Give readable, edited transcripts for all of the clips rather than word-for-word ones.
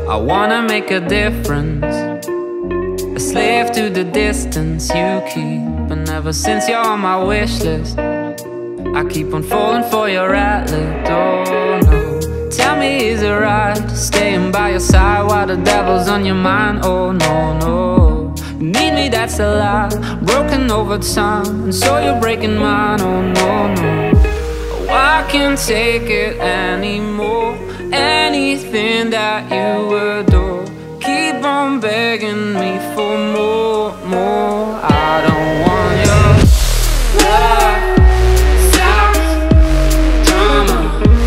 I wanna make a difference, a slave to the distance you keep. And ever since you're on my wish list, I keep on falling for your outlet. Oh no, tell me, is it right staying by your side while the devil's on your mind? Oh no, no, you need me, that's a lie, broken over time, and so you're breaking mine. Oh no, no, oh, I can't take it anymore. Anything that you adore, keep on begging me for more, more. I don't want your love, sex, drama.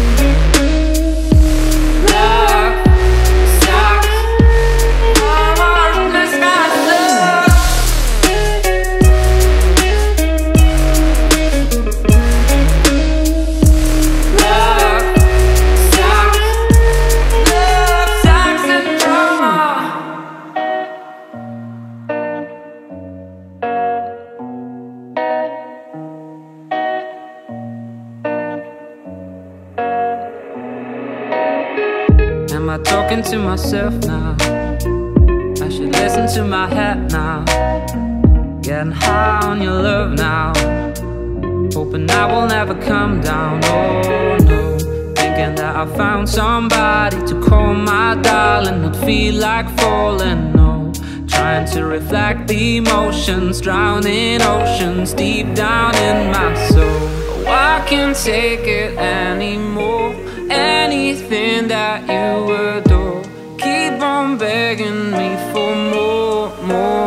Love, sex, drama. Let's not love. Love, sex, love, sex and drama. Am I talking to myself now? I should listen to my head now. Getting high on your love now, hoping I will never come down. Oh no, thinking that I found somebody to call my darling, not feel like falling. No, trying to reflect the emotions, drowning oceans deep down in my soul. Oh, I can't take it anymore. Anything that you adore, keep on begging me for more, more.